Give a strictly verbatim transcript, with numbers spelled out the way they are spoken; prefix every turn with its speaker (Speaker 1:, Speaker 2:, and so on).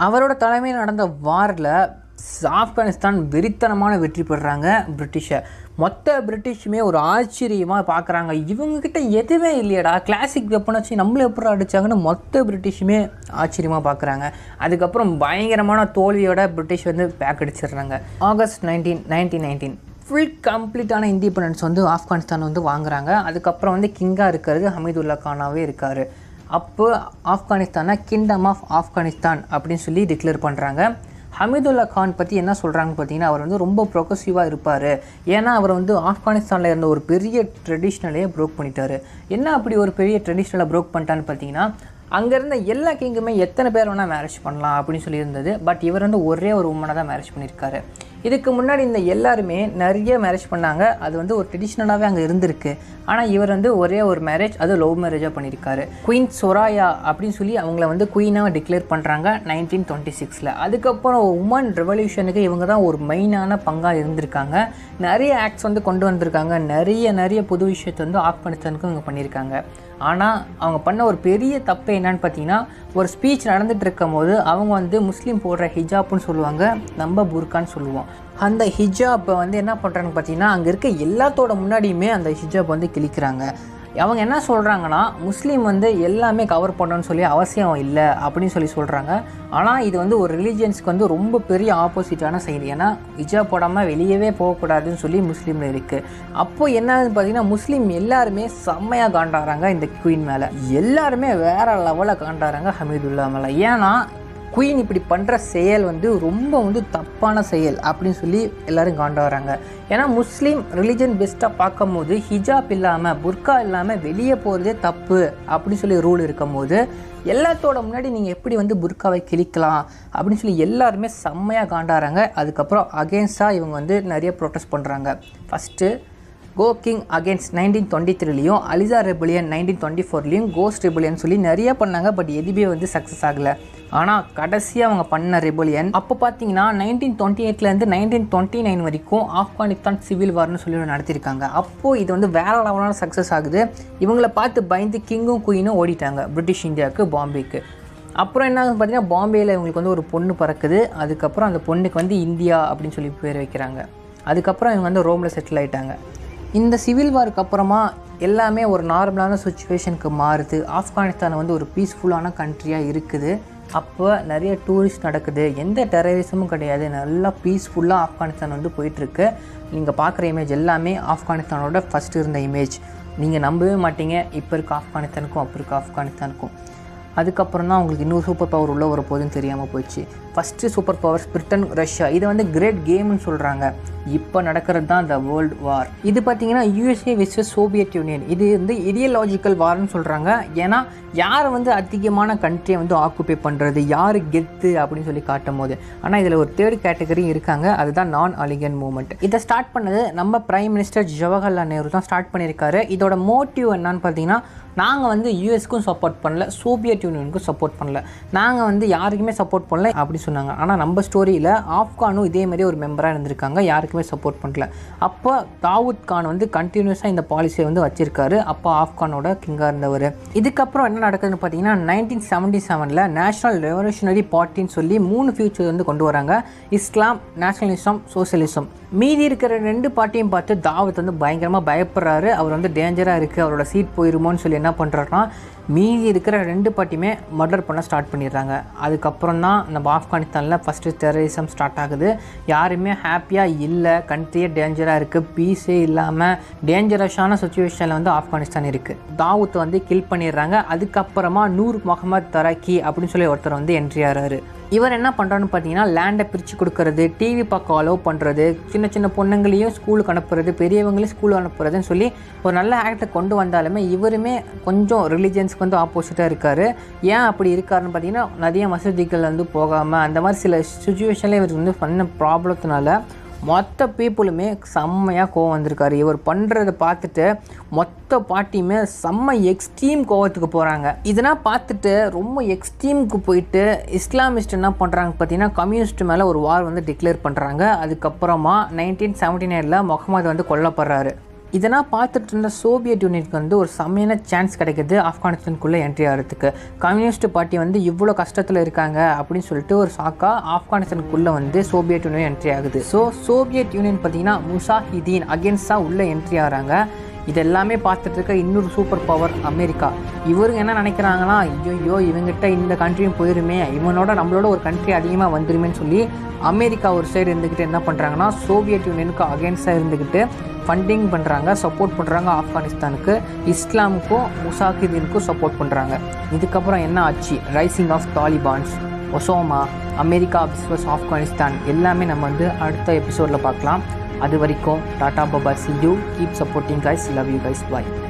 Speaker 1: அவரோட தலைமையில் நடந்த வாரில் ஆப்கானிஸ்தான் வெறித்தனமான வெற்றி பெறுறாங்க பிரிட்டிஷை. மொத்த பிரிட்டிஷுமே ஒரு ஆச்சரியமாக பார்க்குறாங்க. இவங்கக்கிட்ட எதுவுமே இல்லையடா, கிளாசிக் வெப்பன் வச்சு நம்மள எப்படி அடித்தாங்கன்னு மொத்த பிரிட்டிஷுமே ஆச்சரியமாக பார்க்குறாங்க. அதுக்கப்புறம் பயங்கரமான தோல்வியோட பிரிட்டிஷ் வந்து பேக் அடிச்சிடுறாங்க. August nineteen nineteen nineteen full கம்ப்ளீட்டான இண்டிபெண்டன்ஸ் வந்து ஆப்கானிஸ்தான் வந்து வாங்குறாங்க. அதுக்கப்புறம் வந்து கிங்காக இருக்கிறது ஹமீதுல்லா கானாவே இருக்கார். அப்போ ஆப்கானிஸ்தானை கிங்டம் ஆஃப் ஆப்கானிஸ்தான் அப்படின்னு சொல்லி டிக்ளேர் பண்ணுறாங்க. ஹமீதுல்லா கான் பற்றி என்ன சொல்கிறாங்கன்னு பார்த்தீங்கன்னா, அவர் வந்து ரொம்ப ப்ரொக்ரெசிவாக இருப்பார். ஏன்னா அவர் வந்து ஆப்கானிஸ்தானில் இருந்த ஒரு பெரிய ட்ரெடிஷ்னலையே ப்ரோக் பண்ணிட்டார். என்ன அப்படி ஒரு பெரிய ட்ரெடிஷ்னலை ப்ரோக் பண்ணிட்டான்னு பார்த்தீங்கன்னா, அங்கே இருந்த எல்லா கிங்குமே எத்தனை பேர் வேணால் மேரேஜ் பண்ணலாம் அப்படின்னு சொல்லியிருந்தது. பட் இவர் வந்து ஒரே ஒரு உமனை தான் மேரேஜ் பண்ணியிருக்காரு. இதுக்கு முன்னாடி இந்த எல்லாருமே நிறைய மேரேஜ் பண்ணாங்க. அது வந்து ஒரு ட்ரெடிஷ்னலாகவே அங்கே இருந்திருக்கு. ஆனால் இவர் வந்து ஒரே ஒரு மேரேஜ், அது லவ் மேரேஜாக பண்ணியிருக்காரு. குயின் சொராயா அப்படின்னு சொல்லி அவங்கள வந்து குயினாக டிக்ளேர் பண்ணுறாங்க நைன்டீன் டுவெண்ட்டி சிக்ஸில். அதுக்கப்புறம் உமன் ரெவல்யூஷனுக்கு இவங்க தான் ஒரு மெயினான பங்காக இருந்திருக்காங்க. நிறைய ஆக்ட்ஸ் வந்து கொண்டு வந்திருக்காங்க. நிறைய நிறைய புது விஷயத்தை வந்து ஆப்கானிஸ்தானுக்கும் இவங்க பண்ணியிருக்காங்க. ஆனால் அவங்க பண்ண ஒரு பெரிய தப்பு என்னன்னு பார்த்தீங்கன்னா, ஒரு ஸ்பீச் நடந்துகிட்டு இருக்கும் போது அவங்க வந்து முஸ்லீம் போடுற ஹிஜாப்னு சொல்லுவாங்க, நம்ம புர்கான்னு சொல்லுவோம். அந்த ஹிஜாப்பை வந்து என்ன பண்ணுறாங்கன்னு பார்த்தீங்கன்னா, அங்கே இருக்க எல்லாத்தோட முன்னாடியுமே அந்த ஹிஜாப் வந்து கிழிக்கிறாங்க. அவங்க என்ன சொல்கிறாங்கன்னா, முஸ்லீம் வந்து எல்லாமே கவர் பண்ணணும்னு சொல்லி அவசியம் இல்லை அப்படின்னு சொல்லி சொல்கிறாங்க. ஆனால் இது வந்து ஒரு ரிலீஜியன்ஸ்க்கு வந்து ரொம்ப பெரிய ஆப்போசிட்டான செயல். ஏன்னா ஹிஜாப் போடாமல் வெளியவே போகக்கூடாதுன்னு சொல்லி முஸ்லீமில் இருக்குது. அப்போது என்னன்னு பார்த்தீங்கன்னா, முஸ்லீம் எல்லாருமே செம்மையாக காண்டாடுறாங்க இந்த குயின் மேலே. எல்லாருமே வேறு லெவலில் காண்டாடுறாங்க ஹமீதுல்லா மேலே. ஏன்னா குயின் இப்படி பண்ணுற செயல் வந்து ரொம்ப வந்து தப்பான செயல் அப்படின்னு சொல்லி எல்லோரும் காண்டாடுறாங்க. ஏன்னா முஸ்லீம் ரிலிஜன் பெஸ்ட்டாக பார்க்கும் போது ஹிஜாப் இல்லாமல் புர்கா இல்லாமல் வெளியே போகிறதே தப்பு அப்படின்னு சொல்லி ரூல் இருக்கும் போது எல்லாத்தோட முன்னாடி நீங்கள் எப்படி வந்து புர்காவை கிழிக்கலாம் அப்படின்னு சொல்லி எல்லாருமே செம்மையாக காண்டாடுறாங்க. அதுக்கப்புறம் அகேன்ஸ்டாக இவங்க வந்து நிறைய ப்ரொட்டஸ்ட் பண்ணுறாங்க. First go king against nineteen twenty த்ரீலையும் அலிசா ரெபலியன் நைன்டீன் டுவெண்ட்டி ஃபோர்லேயும் கோஸ்ட் ரெபலியன் சொல்லி நிறைய பண்ணாங்க. பட் எதுவுமே வந்து சக்ஸஸ் ஆகலை. ஆனால் கடைசியாக அவங்க பண்ண ரெபலியன் அப்போ பார்த்தீங்கன்னா நைன்டீன் டுவெண்ட்டி எயிட்லேருந்து நைன்டீன் டுவெண்ட்டி நைன் வரைக்கும் ஆப்கானிஸ்தான் சிவில் வார்னு சொல்லி நடத்தியிருக்காங்க. அப்போது இது வந்து வேற லெவலான சக்ஸஸ் ஆகுது. இவங்கள பார்த்து பயந்து கிங்கும் குயினும் ஓடிட்டாங்க பிரிட்டிஷ் இந்தியாவுக்கு, பாம்பேக்கு. அப்புறம் என்ன பார்த்தீங்கன்னா, பாம்பேயில் இவங்களுக்கு வந்து ஒரு பொண்ணு பிறக்குது. அதுக்கப்புறம் அந்த பொண்ணுக்கு வந்து இந்தியா அப்படின்னு சொல்லி பேர் வைக்கிறாங்க. அதுக்கப்புறம் இவங்க வந்து ரோமில் செட்டில் ஆகிட்டாங்க. இந்த சிவில் வாருக்கு அப்புறமா எல்லாமே ஒரு நார்மலான சுச்சுவேஷனுக்கு மாறுது. ஆப்கானிஸ்தான் வந்து ஒரு பீஸ்ஃபுல்லான கண்ட்ரியாக இருக்குது. அப்போ நிறைய டூரிஸ்ட் நடக்குது, எந்த டெரரிசமும் கிடையாது, நல்லா பீஸ்ஃபுல்லாக ஆப்கானிஸ்தான் வந்து போயிட்டுருக்கு. நீங்கள் பார்க்குற இமேஜ் எல்லாமே ஆப்கானிஸ்தானோட ஃபஸ்ட்டு இருந்த இமேஜ். நீங்கள் நம்பவே மாட்டீங்க இப்போ இருக்க ஆப்கானிஸ்தானுக்கும் அப்போ இருக்க ஆப்கானிஸ்தானுக்கும். அதுக்கப்புறம் தான் அவங்களுக்கு இன்னொரு சூப்பர் பவர் உள்ள வர போதுன்னு தெரியாமல் போயிடுச்சு. First super powers Britain, Russia. இது வந்து கிரேட் கேம்னு சொல்கிறாங்க. இப்போ நடக்கிறது தான் த வேர்ல்டு வார். இது பார்த்திங்கன்னா யூஎஸ்ஏ விசஸ் சோவியத் யூனியன். இது வந்து இடியலாஜிக்கல் வார்னு சொல்கிறாங்க. ஏன்னா யார் வந்து அதிகமான கண்ட்ரியை வந்து ஆக்குப்பை பண்ணுறது, யார் கெத்து அப்படின்னு சொல்லி காட்டும் போது. ஆனால் இதில் ஒரு தேர்ட் கேட்டகரி இருக்காங்க, அதுதான் நான் அலிகன் மூமெண்ட். இதை ஸ்டார்ட் பண்ணது நம்ம பிரைம் மினிஸ்டர் ஜவஹர்லால் நேரு தான் ஸ்டார்ட் பண்ணியிருக்காரு. இதோட மோட்டிவ் என்னன்னு பார்த்தீங்கன்னா, நாங்கள் வந்து யூஎஸ்க்கும் சப்போர்ட் பண்ணல, சோவியத் யூனியனுக்கும் சப்போர்ட் பண்ணல, நாங்கள் வந்து யாருக்குமே சப்போர்ட் பண்ணல அப்படி சொன்னாங்க. ஆனால் நம்ம ஸ்டோரியில் ஆப்கானும் இதே மாதிரி ஒரு மெம்பராக இருந்திருக்காங்க, யாருக்குமே சப்போர்ட் பண்ணல. அப்போ தாவூத் கான் வந்து கண்டினியூஸாக இந்த பாலிசியை வந்து வச்சிருக்காரு. அப்போ ஆப்கானோட கிங்காக இருந்தவர். இதுக்கப்புறம் என்ன நடக்குதுன்னு பார்த்தீங்கன்னா, நைன்டீன் செவன்ட்டி செவனில் நேஷனல் ரெவல்யூஷனரி பார்ட்டின்னு சொல்லி மூணு ஃபியூச்சர் வந்து கொண்டு வராங்க. இஸ்லாம், நேஷனலிசம், சோசியலிசம். மீதி இருக்கிற ரெண்டு பார்ட்டியும் பார்த்து தாவூத் வந்து பயங்கரமாக பயப்படுறாரு. அவர் வந்து டேஞ்சராக இருக்குது, அவரோட சீட் போயிருமோன்னு சொல்லி என்ன பண்ணுறாருன்னா, மீதி இருக்கிற ரெண்டு பார்ட்டியுமே மர்டர் பண்ண ஸ்டார்ட் பண்ணிடுறாங்க. அதுக்கப்புறம் தான் நம்ம ஆப்கானிஸ்தானில் ஃபஸ்ட்டு டெரரிசம் ஸ்டார்ட் ஆகுது. யாருமே ஹாப்பியாக இல்லை, கண்ட்ரியே டேஞ்சராக இருக்குது, பீஸே இல்லாமல் டேஞ்சரஸான சுச்சுவேஷனில் வந்து ஆப்கானிஸ்தான் இருக்குது. தாவூத் வந்து கில் பண்ணிடுறாங்க. அதுக்கப்புறமா நூர் முகமது தராக்கி அப்படின்னு சொல்லி ஒருத்தர் வந்து என்ட்ரி ஆகிறாரு. இவர் என்ன பண்ணுறான்னு பார்த்தீங்கன்னா, லேண்டை பிரித்து கொடுக்கறது, டிவி பார்க்க அலோவ் பண்ணுறது, சின்ன சின்ன பொண்ணுங்களையும் ஸ்கூலுக்கு அனுப்புறது, பெரியவங்களையும் ஸ்கூலுக்கு அனுப்புறதுன்னு சொல்லி ஒரு நல்ல ஆக்டை கொண்டு வந்தாலுமே இவருமே கொஞ்சம் ரிலீஜியன்ஸ்க்கு வந்து ஆப்போசிட்டாக இருக்கார். ஏன் அப்படி இருக்காருன்னு பார்த்தீங்கன்னா, நிறைய மசூதிகள் வந்து போகாமல் அந்த மாதிரி சில சுச்சுவேஷனில் இவர் வந்து பண்ண ப்ராப்ளத்தினால மொத்த பீப்புளுமே செம்மையாக கோவம் வந்திருக்காரு. இவர் பண்ணுறதை பார்த்துட்டு மொத்த பார்ட்டியுமே செம்ம எக்ஸ்ட்ரீம் கோவத்துக்கு போகிறாங்க. இதெல்லாம் பார்த்துட்டு ரொம்ப எக்ஸ்ட்ரீமுக்கு போயிட்டு இஸ்லாமிஸ்ட் என்ன பண்ணுறாங்க பார்த்தீங்கன்னா, கம்யூனிஸ்ட் மேலே ஒரு வார் வந்து டிக்ளேர் பண்ணுறாங்க. அதுக்கப்புறமா நைன்டீன் செவன்ட்டி நைனில் முகமது வந்து கொல்லப்படுறாரு. இதெல்லாம் பார்த்துட்டு இருந்த சோவியட் யூனியனுக்கு வந்து ஒரு செம்மையான சான்ஸ் கிடைக்கிது ஆப்கானிஸ்தானுக்குள்ளே என்ட்ரி ஆகிறதுக்கு. கம்யூனிஸ்ட் பார்ட்டி வந்து இவ்வளோ கஷ்டத்தில் இருக்காங்க அப்படின்னு சொல்லிட்டு ஒரு சாக்காக ஆப்கானிஸ்தானுக்குள்ளே வந்து சோவியட் யூனியன் என்ட்ரி ஆகுது. ஸோ சோவியட் யூனியன் பார்த்திங்கன்னா முசாஹிதீன் அகேன்ஸ்டாக உள்ளே என்ட்ரி ஆகிறாங்க. இதெல்லாமே பார்த்துட்டு இருக்க இன்னொரு சூப்பர் பவர் அமெரிக்கா. இவருங்க என்ன நினைக்கிறாங்கன்னா, ஐயோ இவங்ககிட்ட இந்த கண்ட்ரியும் போயிருமே, இவனோட நம்மளோட ஒரு கண்ட்ரி அதிகமாக வந்துருமேன்னு சொல்லி அமெரிக்கா ஒரு சைடு இருந்துக்கிட்டு என்ன பண்ணுறாங்கன்னா சோவியட் யூனியனுக்கு அகேன்ஸ்டாக இருந்துக்கிட்டு ஃபண்டிங் பண்ணுறாங்க, சப்போர்ட் பண்ணுறாங்க. ஆப்கானிஸ்தானுக்கு, இஸ்லாமுக்கும் முசாஹிதீனுக்கும் சப்போர்ட் பண்ணுறாங்க. இதுக்கப்புறம் என்ன ஆச்சு, rising of Talibans, Osama, America versus Afghanistan எல்லாமே நம்ம வந்து அடுத்த எபிசோடில் பார்க்கலாம். அது வரைக்கும் Tata Baba, see you, keep supporting guys, love you guys, bye.